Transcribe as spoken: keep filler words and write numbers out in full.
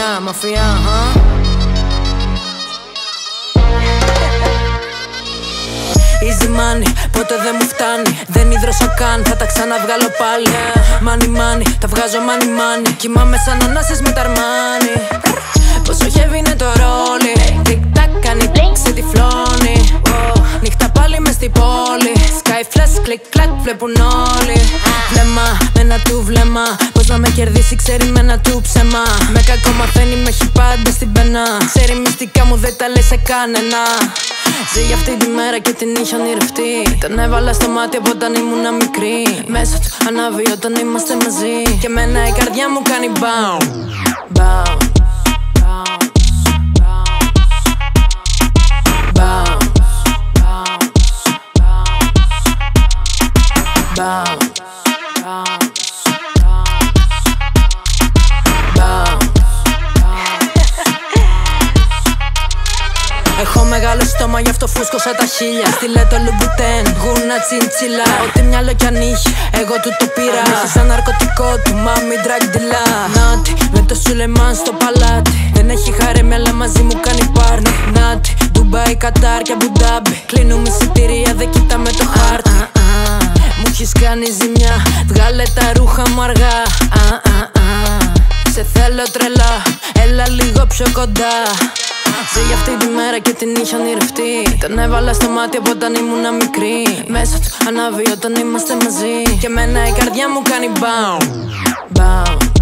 μαφιά, μαφιά, α. Easy money, πότε δεν μου φτάνει. Δεν ίδρωσα καν, θα τα ξαναβγάλω πάλι. Money money, τα βγάζω money money. Κοιμάμαι σαν ανάσες με ταρμάνι. Πόσο heavy είναι το ρόλι. Τικ-τακ κάνει κλικ, σε τυφλώνει. Νύχτα πάλι μες στην πόλη. Sky flash, κλικ-κλακ, βλέπουν όλοι. Βλέμμα, με ένα του βλέμμα. Πώς να με κερδίσει, ξέρει με ένα του ψέμα. Με κακό μαθαίνει, με έχει πάντα στην πένα. Ξέρει μυστικά μου, δεν τα λέει σε κανένα. Ζει για αυτή τη μέρα και την είχε ονειρευτεί. Τον έβαλα στο μάτι από όταν ήμουνα μικρή. Μέσα του ανάβει όταν είμαστε μαζί. Και εμένα η καρδιά μου κάνει bounce. Bounce. Έχω μεγάλο στόμα, γι' αυτό φούσκωσα τα χίλια. Στιλέτο Λουμπουτέν, γούνα τσιντσίλα. Ό,τι μυαλό κι αν είχε, εγώ του το πήρα. Έχει σαν ναρκωτικό του, μάμι drug dealer. Νάτι, με το Σουλεμάν στο παλάτι. Δεν έχει χαρέμι, αλλά μαζί μου κάνει πάρτι. Νάτι, Ντουμπάι, Κατάρ και Αμπουντάμπι. Κλείνουμε εισιτήρια, δεν κοιτάμε το χάρτη. Μου έχεις κάνει ζημιά, βγάλε τα ρούχα μου αργά. Σε θέλω τρελά, έλα λίγο πιο κοντά. Ζει για αυτή τη μέρα και την είχε ονειρευτεί. Τον έβαλα στο μάτι από όταν ήμουνα μικρή. Μέσα του ανάβει όταν είμαστε μαζί. Και εμένα η καρδιά μου κάνει bounce. Bounce.